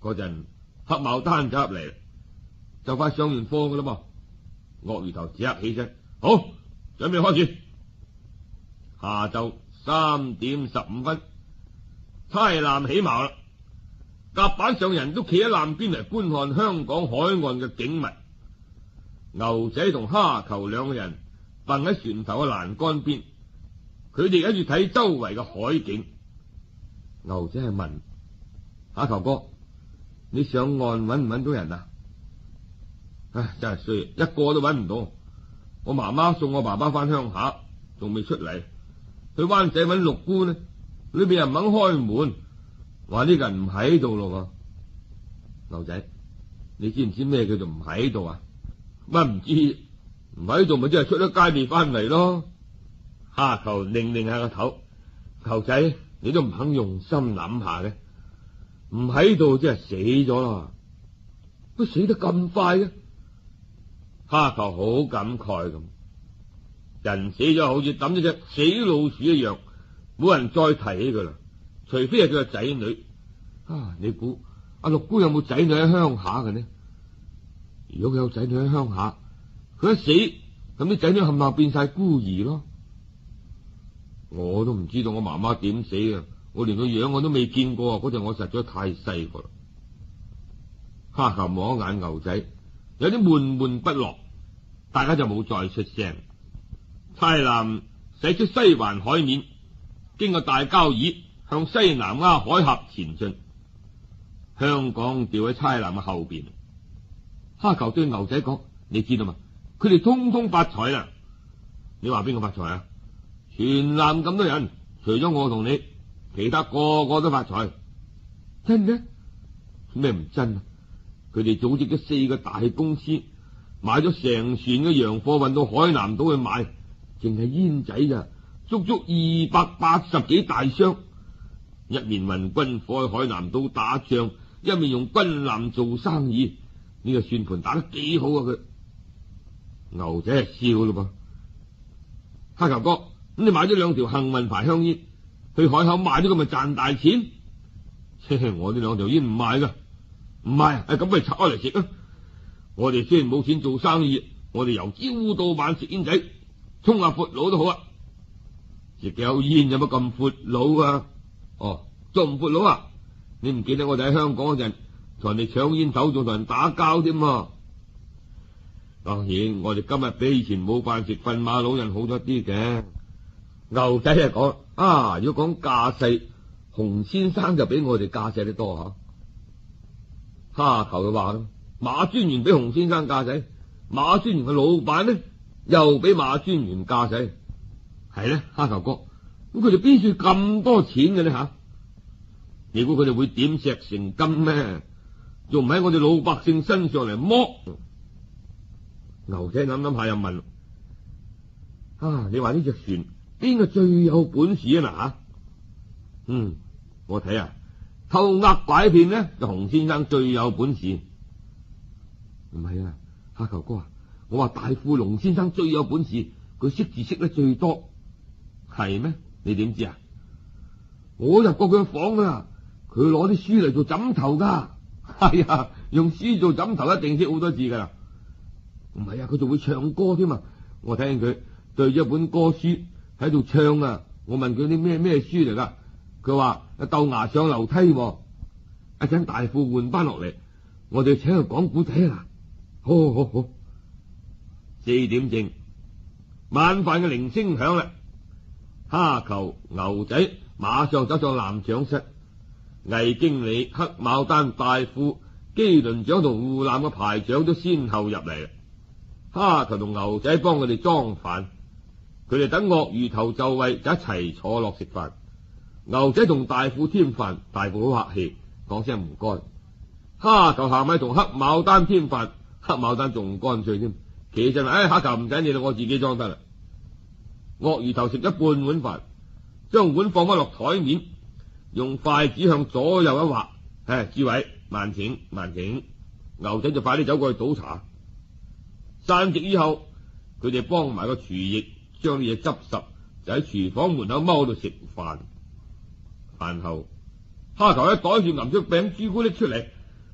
嗰陣黑牡丹就入嚟，就快上完課噶啦噃。鱷魚頭即刻起身，好，準備開始。下晝3點15分，差艦起錨啦。甲板上人都企喺艦邊嚟觀看香港海岸嘅景物。牛仔同蝦球兩個人瞓喺船頭嘅欄杆邊，佢哋喺度睇周圍嘅海景。牛仔係問蝦球哥：你上岸搵唔搵到人啊？唉，真係衰，一個都搵唔到。我媽媽送我爸爸翻鄉下，仲未出嚟。去灣仔搵六姑呢，裏邊又唔肯開門，話呢個人唔喺度咯。牛仔，你知唔知咩叫做唔喺度啊？乜唔知？唔喺度咪即係出咗街未翻嚟咯。蝦球擰下個頭，球仔你都唔肯用心諗下嘅，唔喺度即係死咗啦。都死得咁快嘅？蝦球好感慨咁。人死咗好似抌咗隻死老鼠一樣，冇人再提起佢啦。除非係佢個仔女。你估阿六姑有冇仔女喺鄉下嘅呢？如果佢有仔女喺鄉下，佢一死，咁啲仔女冚唪唥變晒孤兒咯。我都唔知道我媽媽點死嘅，我連個樣我都未見過。嗰陣我實在太細個啦。蝦球望一眼牛仔，有啲悶悶不樂，大家就冇再出聲。差艦駛出西環海面，經過大交椅，向西南亞海峽前進。香港掉喺差艦嘅後邊。蝦球對牛仔講：你知道嘛？佢哋通通發財啦！你話邊個發財啊？全艦咁多人，除咗我同你，其他個個都發財。真嘅？咩唔真啊？佢哋組織咗4個大公司，買咗成船嘅洋貨運到海南島去賣。淨係煙仔咋，足足280幾大箱。一面運軍火去海南島打仗，一面用軍艦做生意。呢個算盤打得幾好啊！佢牛仔係笑咯噃。蝦球哥，咁你買咗2條幸運牌香煙去海口賣咗，咁咪賺大錢？我呢2條煙唔賣噶，唔賣係咁，咪拆開嚟食啊！我哋雖然冇錢做生意，我哋由朝到晚食煙仔，沖下闊佬都好啊！食有煙有乜咁闊佬啊？仲唔闊佬啊？你唔記得我哋喺香港嗰陣同人哋搶煙頭，仲同人打交添啊？當然，我哋今日比以前冇飯食，瞓馬老人好咗啲嘅。牛仔係講如果講架勢，洪先生就比我哋架勢得多吓。蝦球就話啦，馬專員比洪先生架勢，馬專員嘅老闆呢又比馬專員架勢，係咧。蝦球哥，咁佢哋邊處咁多錢嘅呢吓？你估佢哋會點石成金咩？仲唔喺我哋老百姓身上嚟剝？牛仔諗諗下又問：你話呢隻船邊個最有本事啊？嗱我睇偷呃拐騙呢，就洪先生最有本事。唔係啊，蝦球哥，我話大富龍先生最有本事，佢識字識得最多。係咩？你點知啊？我入過佢嘅房啊，佢攞啲書嚟做枕頭噶。係啊，用書做枕頭一定識好多字噶啦。唔係啊，佢仲會唱歌添啊！我睇見佢對咗本歌書喺度唱啊。我問佢啲咩書嚟噶，佢話豆芽上樓梯。一陣大富換翻落嚟，我哋請佢講古仔啦。好。4點正，晚飯嘅鈴聲響啦。蝦球、牛仔馬上走上艦長室，魏經理、黑牡丹、大副、機輪長同護艦嘅排長都先後入嚟。蝦球同牛仔幫佢哋裝飯，佢哋等鱷魚頭就位就一齊坐落食飯。牛仔同大副添飯，大副好客氣，講聲唔該。蝦球下咪同黑牡丹添飯，黑牡丹仲乾脆添，其實蝦球唔使你啦，我自己裝得啦。鱷魚頭食咗半碗飯，將碗放翻落台面，用筷子向左右一劃，諸位慢請慢請。牛仔就快啲走過去倒茶。散席以後，佢哋幫埋個廚役將啲嘢執拾，就喺廚房門口踎度食飯。飯後，蝦球一袋住銀出餅朱古力出嚟，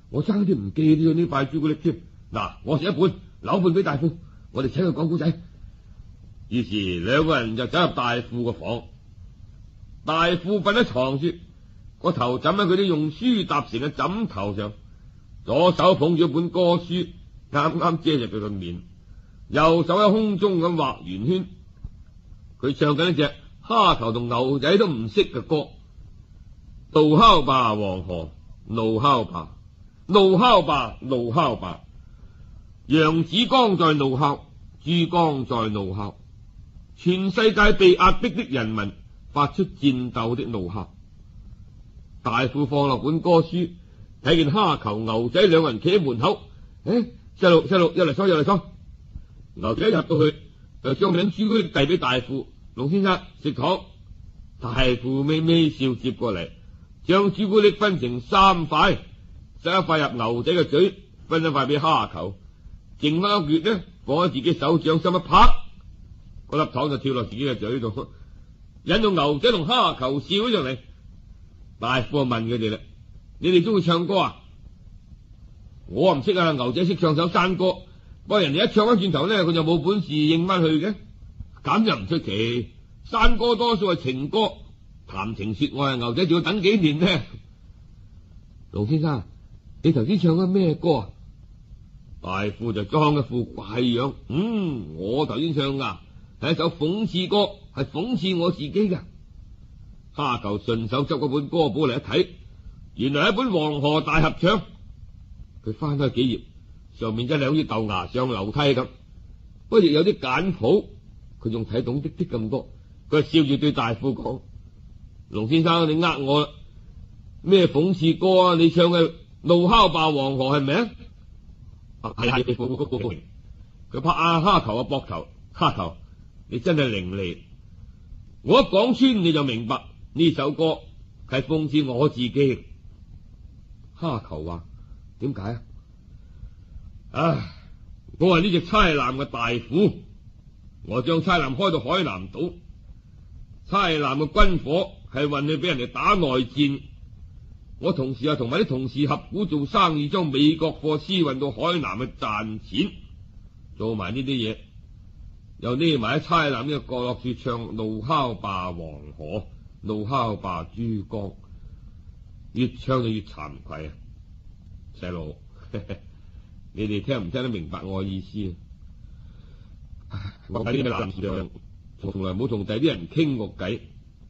我爭啲唔記咗呢塊朱古力添。嗱，我食一半，留半俾大富，我哋請佢講古仔。於是兩個人就走入大富個房。大富瞓喺床處，個頭枕喺佢啲用書搭成嘅枕頭上，左手捧住一本歌書，啱啱遮住佢個面，右手喺空中咁畫圓圈。佢唱緊一隻蝦頭同牛仔都唔識嘅歌：怒敲吧黃河，怒敲吧，怒敲吧，怒敲吧。揚子江在怒敲，珠江在怒敲，全世界被壓迫的人民發出戰鬥的怒敲。大富放落本歌書，睇見蝦球牛仔兩個人企喺門口。細路入嚟坐。牛仔入到去就將餅朱古力遞俾大富。龍先生食糖。大富微笑接過嚟，將朱古力分成3塊，塞一塊入牛仔嘅嘴，分一塊俾蝦球，剩翻一橛呢放喺自己手掌心一拍，嗰粒糖就跳落自己嘅嘴度，引到牛仔同蝦球笑咗上嚟。大富問佢哋啦：你哋中意唱歌啊？我唔識啊，牛仔識唱首山歌，不過人哋一唱翻轉頭呢，佢就冇本事應翻去嘅，咁就唔出奇。山歌多數係情歌，談情說愛，牛仔仲要等幾年呢。龍先生，你頭先唱緊咩歌啊？大富就裝一副怪樣，我頭先唱噶係一首諷刺歌，係諷刺我自己噶。蝦球順手執嗰本歌簿嚟一睇，原來係一本《黃河大合唱》。佢翻開幾頁，上面真係好似豆芽上樓梯咁，不過亦有啲簡譜，佢仲睇懂啲咁多。佢笑住對大富講：龍先生，你呃我啦，咩諷刺歌啊？你唱嘅《怒敲吧黃河》係咪啊？係。佢拍阿蝦球嘅膊頭，蝦球，你真係伶俐。我一講穿你就明白，呢首歌係諷刺我自己。蝦球話：點解啊？我係呢隻差艦嘅大副，我將差艦開到海南島。差艦嘅軍火係運去俾人哋打內戰，我同時又同埋啲同事合股做生意，將美國貨私運到海南去賺錢，做埋呢啲嘢，又匿埋喺差艦呢個角落處唱怒敲吧黃河，怒敲吧珠江，越唱就越慚愧啊！細路，你哋聽唔聽得明白我嘅意思啊？我喺呢個艦上從來冇同第啲人傾過偈。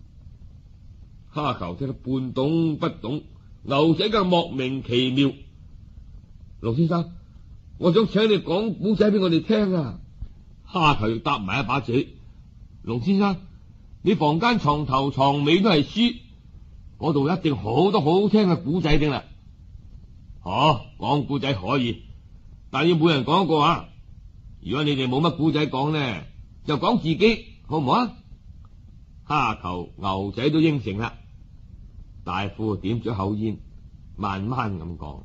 蝦球聽得半懂不懂，牛仔更莫名其妙。龍先生，我想請你講古仔俾我哋聽啊！蝦球搭埋一把嘴。龍先生，你房間床頭床尾都係書，嗰度一定好多好聽嘅古仔定啦。講古仔可以，但要每人講一個啊！如果你哋冇乜古仔講呢，就講自己。好唔好啊？蝦球牛仔都應承啦。大富點咗口煙，慢慢咁講：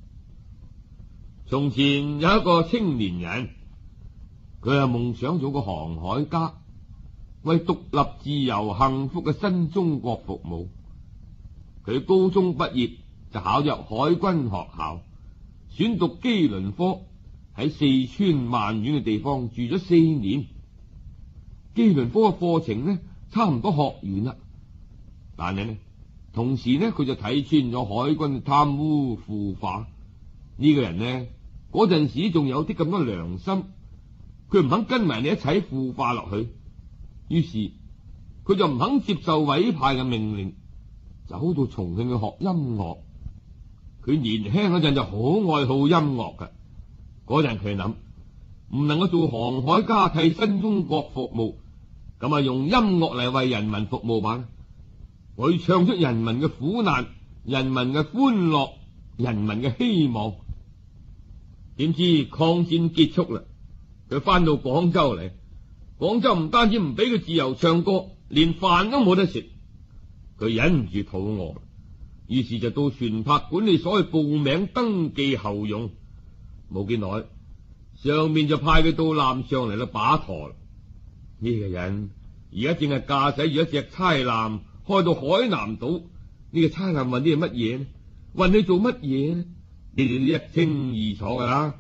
從前有一個青年人，佢係夢想做個航海家，為獨立自由幸福嘅新中國服務。佢高中畢業就考入海軍學校，選讀機輪科，喺四川萬縣嘅地方住咗4年。機輪科嘅課程呢，差唔多學完啦，但係呢，同時呢，佢就睇穿咗海軍貪污腐化。呢個人呢，嗰陣時仲有啲咁多良心，佢唔肯跟埋你一齊腐化落去，於是佢就唔肯接受委派嘅命令，走到重慶去學音樂。佢年輕嗰陣就好愛好音樂㗎，嗰陣佢諗唔能夠做航海家替新中國服務，咁啊用音樂嚟為人民服務吧。我要唱出人民嘅苦難、人民嘅歡樂、人民嘅希望。點知抗戰結束啦，佢翻到廣州嚟，廣州唔單止唔俾佢自由唱歌，連飯都冇得食。佢忍唔住肚餓，於是就到船舶管理所去報名登記候用。冇幾耐，上面就派佢到艦上嚟啦把舵。呢個人而家正係駕駛住一隻差艦開到海南島。呢個差艦運啲係乜嘢呢？運去做乜嘢呢？ 你哋都一清二楚噶啦。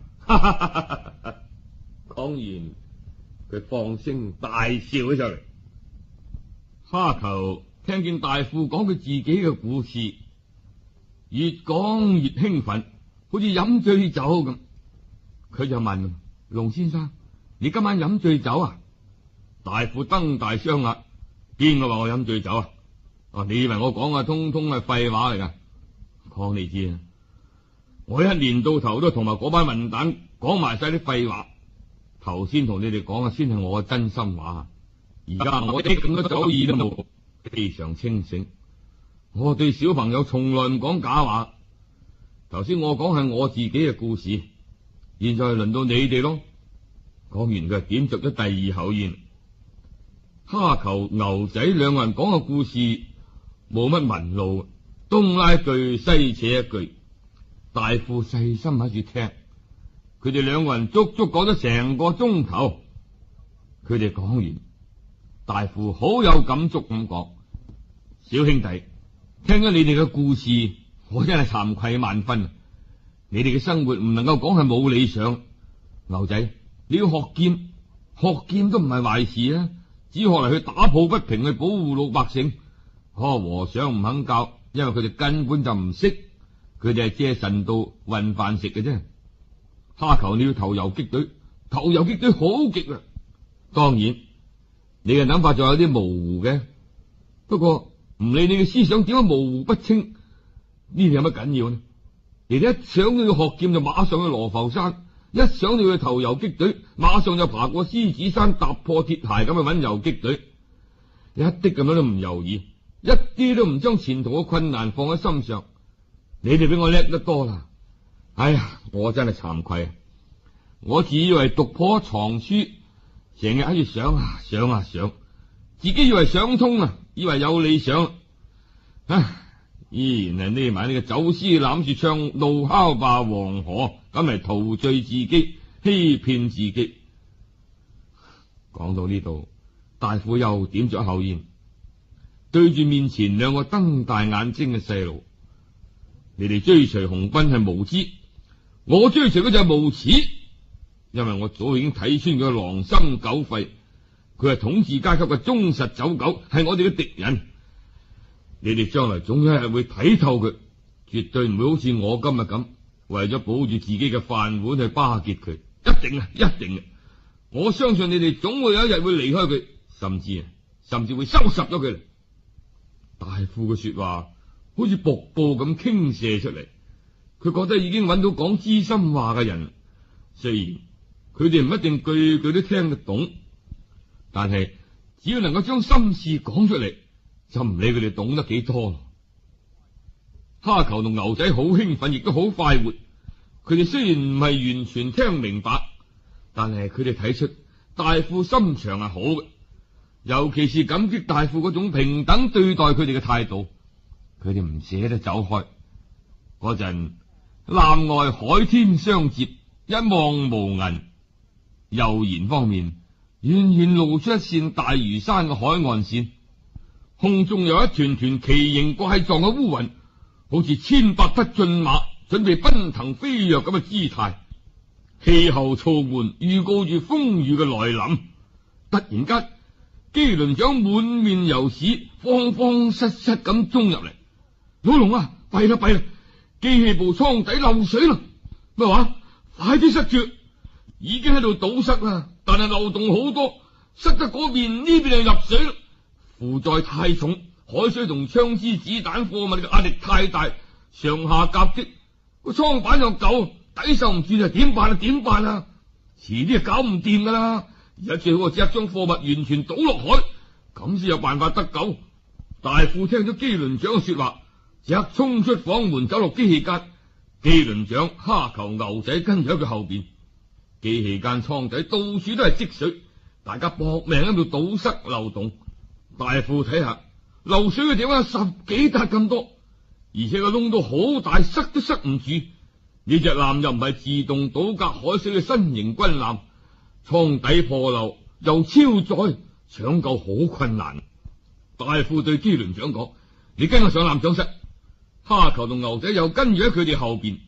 講完，佢放聲大笑起上嚟。蝦球聽見大夫講佢自己嘅故事，越講越興奮，好似飲醉酒咁。佢就問龍先生：你今晚飲醉酒啊？大夫瞪大雙眼：邊個話我飲醉酒啊？你以為我講嘅通通係廢話嚟噶？講你知啊，我一年到頭都同埋嗰班混蛋講埋晒啲廢話。頭先同你哋講嘅先係我嘅真心話，而家我啲咁多酒意都冇，非常清醒。我對小朋友從來唔講假話。頭先我講係我自己嘅故事，現在係輪到你哋咯。講完佢點着咗第二口煙。蝦球、牛仔兩個人講嘅故事冇乜紋路，東拉一句西扯一句。大夫細心喺住聽，佢哋兩個人足足講咗成個鐘頭。佢哋講完，大夫好有感觸咁講：小兄弟，聽咗你哋嘅故事，我真係慚愧萬分。你哋嘅生活唔能夠講係冇理想。牛仔，你要學劍，學劍都唔係壞事啊，只學嚟去打抱不平，去保護老百姓。和尚唔肯教，因為佢哋根本就唔識，佢哋係借神道混飯食嘅啫。蝦球，你要投游擊隊，投游擊隊好極啊！當然，你嘅諗法仲有啲模糊嘅，不過唔理你嘅思想點解模糊不清，呢啲有乜緊要呢？你哋一想到要學劍就馬上去羅浮山，一想到要投游擊隊，馬上就爬過獅子山，踏破鐵鞋咁去搵游擊隊，一啲咁樣都唔猶豫，一啲都唔將前途嘅困難放喺心上。你哋比我叻得多啦！哎呀，我真係慚愧啊！我自以為讀破藏書，成日喺度想啊想啊想，自己以為想通啊，以為有理想，依然係匿埋呢個走私攬住唱怒敲霸黃河，咁嚟陶醉自己，欺騙自己。講到呢度，大夫又點咗一口煙，對住面前兩個瞪大眼睛嘅細路：你哋追隨紅軍係無知，我追隨嘅就係無恥，因為我早已經睇穿佢狼心狗肺，佢係統治階級嘅忠實走狗，係我哋嘅敵人。你哋將來總有一日會睇透佢，絕對唔會好似我今日咁，為咗保住自己嘅飯碗去巴結佢。一定啊，一定啊！我相信你哋總會有一日會離開佢，甚至會收拾咗佢。大夫嘅說話好似瀑布咁傾瀉出嚟，佢覺得已經揾到講知心話嘅人，雖然佢哋唔一定句句都聽得懂，但係只要能夠將心事講出嚟，就唔理佢哋懂得幾多。蝦球同牛仔好興奮，亦都好快活。佢哋雖然唔係完全聽明白，但係佢哋睇出大夫心腸係好嘅，尤其是感激大夫嗰種平等對待佢哋嘅態度。佢哋唔捨得走開。嗰陣南外海天相接，一望無垠。右舷方面遠遠露出一線大嶼山嘅海岸線，空中有一團團奇形怪狀嘅烏雲，好似千百匹駿馬準備奔騰飛躍咁嘅姿態。氣候嘈悶，預告住風雨嘅來臨。突然間，機輪長滿面油屎，慌慌失失咁衝入嚟。老龍啊，弊啦弊啦，機器部艙底漏水啦！咩話？快啲塞住！已經喺度堵塞啦，但係漏洞好多，塞得嗰邊呢邊就入水啦。負載太重，海水同槍支子彈貨物嘅壓力太大，上下夾擊，個艙板又舊，抵受唔住就點辦啊？點辦啊？遲啲就搞唔掂噶啦！而家最好即刻將貨物完全倒落海，咁先有辦法得救。大副聽咗機輪長嘅說話，即刻衝出房門，走落機器間。機輪長、蝦球、牛仔跟住喺佢後邊。機器間艙底到處都係積水，大家搏命喺度堵塞漏洞。大副睇下漏水嘅地方有10幾笪咁多，而且個窿都好大，塞都塞唔住。呢隻艦又唔係自動倒隔海水嘅新型軍艦，艙底破漏又超載，搶救好困難。大副對機輪長講：你跟我上艦長室。蝦球同牛仔又跟住喺佢哋後邊。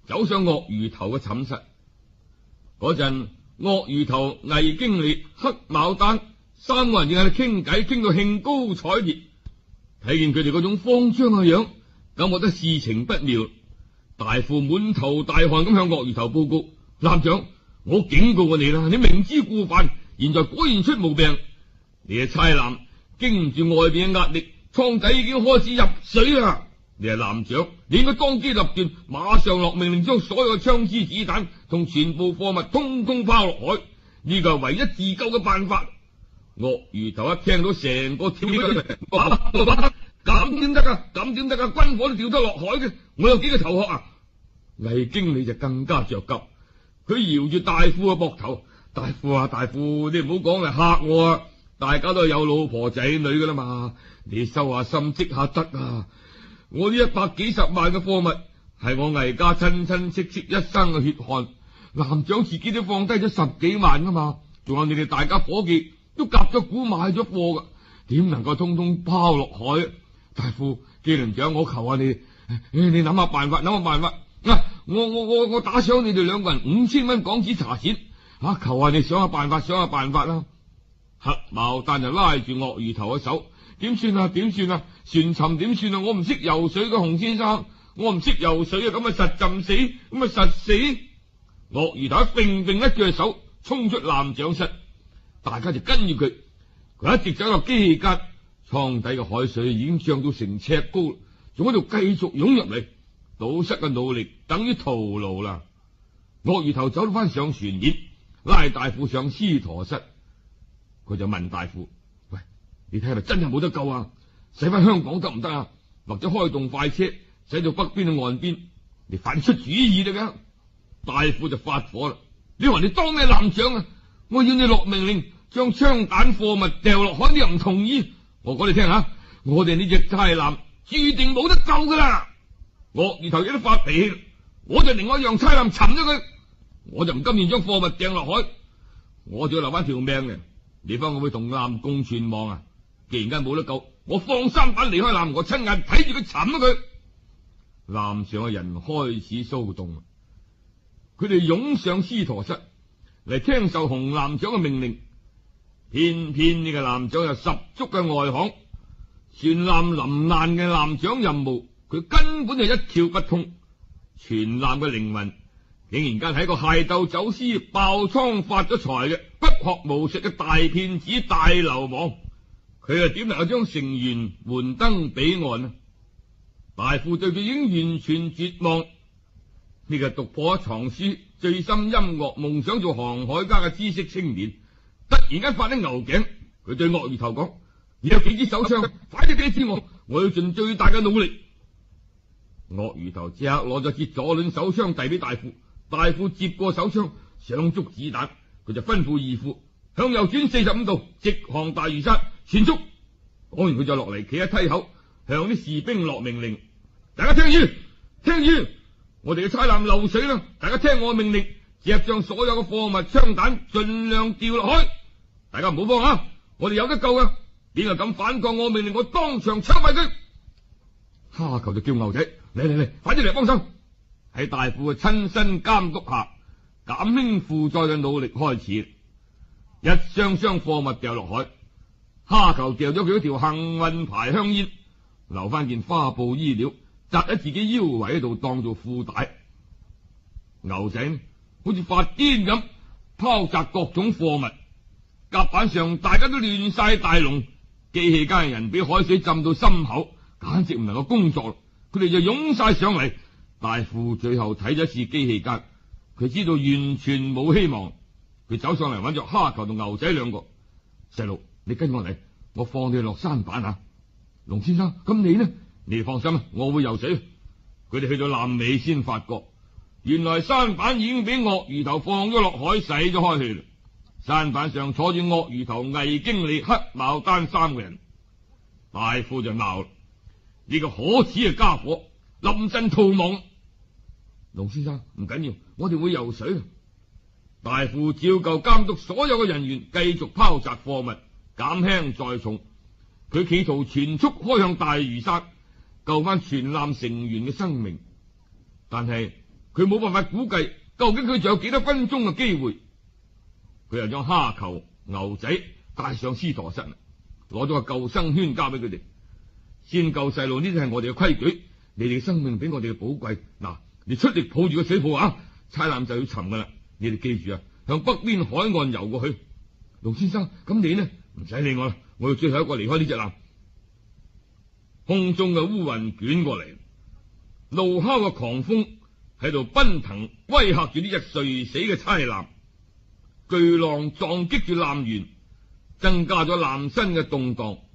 走上鱷魚頭嘅寢室。嗰陣，鱷魚頭、魏經理、黑牡丹三個人正喺度傾偈，傾到興高采烈。睇見佢哋嗰種慌張嘅樣，咁覺得事情不妙。大夫滿頭大汗咁向鱷魚頭報告：艦長，我警告過你啦，你明知故犯，現在果然出毛病。你係差艦，經唔住外邊嘅壓力，艙底已經開始入水啦。你係艦長，你應該當機立斷，馬上落命令將所有嘅槍支子彈同全部貨物通通拋落海，呢個係唯一自救嘅辦法。鱷魚頭一聽到成個跳起嚟，咁點得啊？咁點得啊？軍火都掉得落海嘅，我有幾個頭殼啊？魏經理就更加着急，佢搖住大夫嘅膊頭：大夫啊，大夫，你唔好講嚟嚇我啊！大家都有老婆仔女噶啦嘛，你收下心，積下德啊！我呢100幾十萬嘅貨物係我魏家親親戚戚一生嘅血汗，艦長自己都放低咗10幾萬噶嘛，仲有你哋大家伙計都夾咗股買咗貨噶，點能夠通通拋落海？大夫，機輪長，我求下你，你諗下辦法，諗下辦法。我打賞你哋2個人5000蚊港紙茶錢，求下你想下辦法，想下辦法啦。黑牡丹就拉住鱷魚頭嘅手：點算啊？點算啊？船沉點算啊？我唔識游水嘅洪先生，我唔識游水啊，咁啊實浸死，咁啊實死。鱷魚頭揈揈一隻手，衝出艦長室，大家就跟住佢。佢一直走入機器間，艙底嘅海水已經漲到成尺高，仲喺度繼續湧入嚟，堵塞嘅努力等於徒勞啦。鱷魚頭走翻上船面，拉大夫上司陀室，佢就問大夫：喂，你睇下真係冇得救啊？駛翻香港得唔得啊？或者開動快車駛到北邊嘅岸邊？你快出主意啦！噶大夫就發火啦：你話你當咩艦長啊？我要你落命令將槍彈貨物掉落海，你又唔同意？我講你聽下，我哋呢隻差艦注定冇得救噶啦！鱷魚頭有啲發脾氣，我就另外讓差艦沉咗佢，我就唔甘願將貨物掟落海，我就要留翻條命嘅。你翻我會同艦共存亡啊！既然間冇得救，我放舢板離開艦，我親眼睇住佢沉咗佢。艦上嘅人開始騷動，佢哋湧上司陀室嚟聽受洪艦長嘅命令。偏偏呢個艦長有十足嘅外行，船艦臨難嘅艦長任務，佢根本就一竅不通。全艦嘅靈魂竟然間係一個械鬥走私、爆倉發咗財嘅不學無術嘅大騙子、大流氓，佢又點能夠將成員援登彼岸呢？大夫對佢已經完全絕望。呢個讀破咗藏書、醉心音樂、夢想做航海家嘅知識青年，突然間發啲牛頸，佢對鱷魚頭講：你有幾支手槍？快啲俾支我，我要盡最大嘅努力。鱷魚頭即刻攞咗支左輪手槍遞俾大夫，大夫接過手槍，上足子彈，佢就吩咐二副向右轉45度，直航大嶼山，全速。講完佢就落嚟，企喺梯口，向啲士兵落命令：大家聽住，聽住，我哋嘅差艦漏水啦！大家聽我嘅命令，只係將所有嘅貨物、槍彈盡量掉落海。大家唔好慌啊！我哋有得救噶，邊個敢反抗我命令，我當場槍斃佢。蝦球就叫牛仔：嚟，快啲嚟幫手！喺大夫嘅親身監督下，減輕負載嘅努力開始。一箱箱貨物掉落海，蝦球掉咗佢一條幸運牌香煙，留翻件花布衣料紮喺自己腰圍喺度當做褲帶。牛仔呢好似發癲咁拋擲各種貨物，甲板上大家都亂晒大龍，機器間嘅人俾海水浸到心口，簡直唔能夠工作。佢哋就湧晒上嚟。大夫最後睇咗一次機器間，佢知道完全冇希望。佢走上嚟揾咗蝦球同牛仔兩個：細路，你跟我嚟，我放你落舢板啊！龍先生，咁你呢？你哋放心啊，我會游水。佢哋去到艦尾先發覺，原來舢板已經俾鱷魚頭放咗落海，駛咗開去啦。舢板上坐住鱷魚頭、魏經理、黑牡丹3個人。大夫就鬧：呢個可恥嘅家伙臨陣逃亡。龍先生，唔緊要，我哋會游水。大夫照舊監督所有嘅人員繼續拋擲貨物，減輕載重。佢企圖全速開向大嶼山，救翻全艦成員嘅生命。但係佢冇辦法估計究竟佢仲有幾多分鐘嘅機會。佢又將蝦球、牛仔帶上獅駝室，攞咗個救生圈交俾佢哋。先救細路呢啲係我哋嘅規矩，你哋嘅生命比我哋嘅寶貴。嗱，你出力抱住個死抱啊！差艦就要沉噶啦，你哋記住啊，向北邊海岸游過去。盧先生，咁你呢？唔使理我啦，我要最後一個離開呢隻艦。空中嘅烏雲捲過嚟，怒哮嘅狂風喺度奔騰，威嚇住呢隻垂死嘅差艦。巨浪撞擊住艦舷，增加咗艦身嘅動盪。